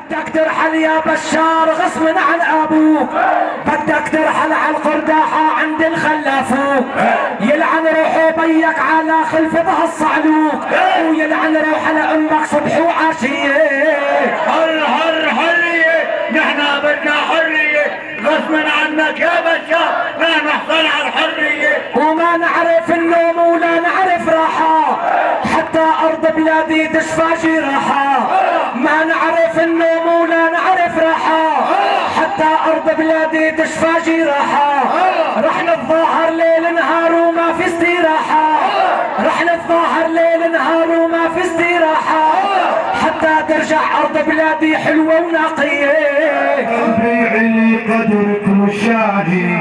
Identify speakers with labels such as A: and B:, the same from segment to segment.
A: بدك ترحل يا بشار غصب عن ابوك، بدك ترحل على القرداحة عند الخلافوك، يلعن روحه بيك على خلفة الصعلوك، ويلعن روح لامك صبح وعشية.
B: حر حر حرية، نحن بدنا حرية غصب عنك يا بشار، لا نحصل على الحرية
A: وما نعرف النوم ولا نعرف راحة، حتى ارض بلادي تشفى جراحة. ما نعرف النوم ولا نعرف راحة، حتى ارض بلادي تشفى جراحة. رح نتظاهر ليل نهار وما في استراحة، رح نتظاهر ليل نهار وما في استراحة، حتى ترجع ارض بلادي حلوة ونقية.
C: قلبي علي قدرك وشاني،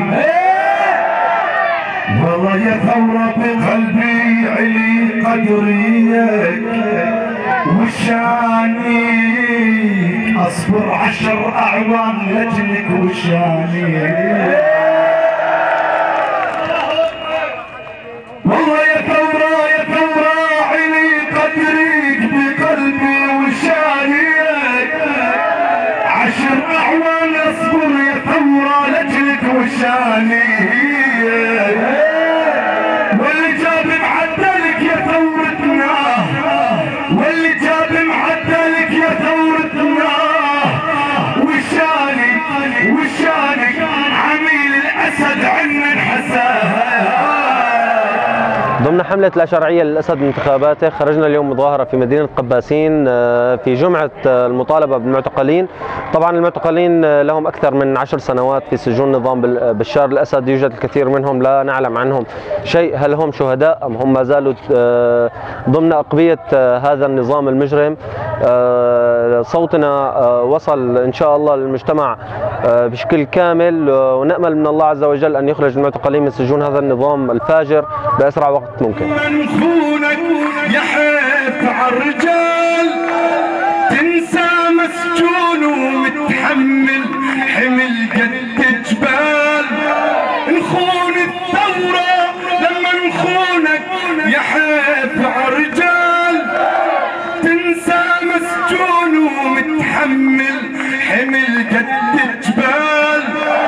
C: والله يا ثورة بقلبي علي قدريك وشاني، اصبر 10 اعوام لاجلك وشاني. والله يا ثورة يا ثورة علي قدرك بقلبي وشانيك، 10 اعوام اصبر يا ثورة لاجلك وشاني. واللي جاب معدلك يا ثورتنا، واللي جاب معدلك يا ثورتنا، وشانك وشانك عميل الاسد عنا انحسى.
D: ضمن حملة لا شرعية للأسد من انتخاباته، خرجنا اليوم مظاهرة في مدينة قباسين في جمعة المطالبة بالمعتقلين. طبعا المعتقلين لهم أكثر من 10 سنوات في سجون نظام بشار الأسد، يوجد الكثير منهم لا نعلم عنهم شيء، هل هم شهداء أم هم ما زالوا ضمن أقبية هذا النظام المجرم. صوتنا وصل إن شاء الله للمجتمع بشكل كامل، ونأمل من الله عز وجل أن يخرج المعتقلين من سجون هذا النظام الفاجر بأسرع وقت ممكن.
C: من خونك يا حيف عالرجال، تنسى مسجون ومتحمل حمل قد جبال. نخون الثورة لما نخونك يا حيف عالرجال، تنسى مسجون ومتحمل حمل قد جبال.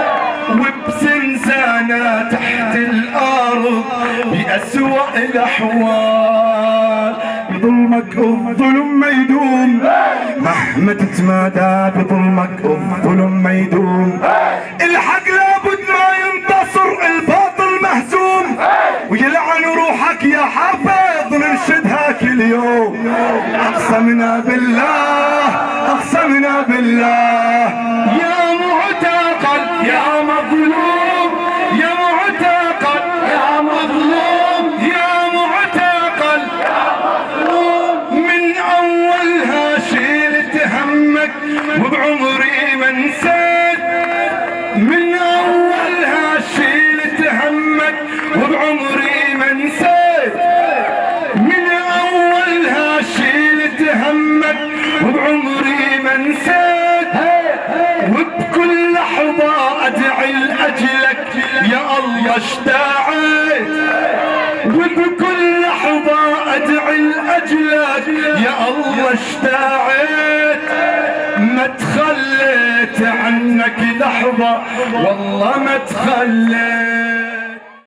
C: وبزنزانة تحت الأرض بأسوأ الأحوال، بظلمك الظلم ما يدوم، مهما تتمادى بظلمك الظلم ما يدوم. الحق لابد ما ينتصر، الباطل مهزوم، ويلعن روحك يا حافظ ننشدها كل يوم. أقسمنا بالله أقسمنا بالله، يا معتقل يا مظلوم، يا معتقل يا مظلوم، يا معتقل يا مظلوم. من أولها شيلت همك وبعمري ما نسيت، من أولها شيلت همك وبعمري ما نسيت، من أولها شيلت همك وبعمري ما نسيت. وبكل لحظة أدعي لأجلك يا الله اشتاعت، وبكل لحظة أدعي لأجلك يا الله اشتاعت. ما تخليت عنك لحظة والله ما تخليت.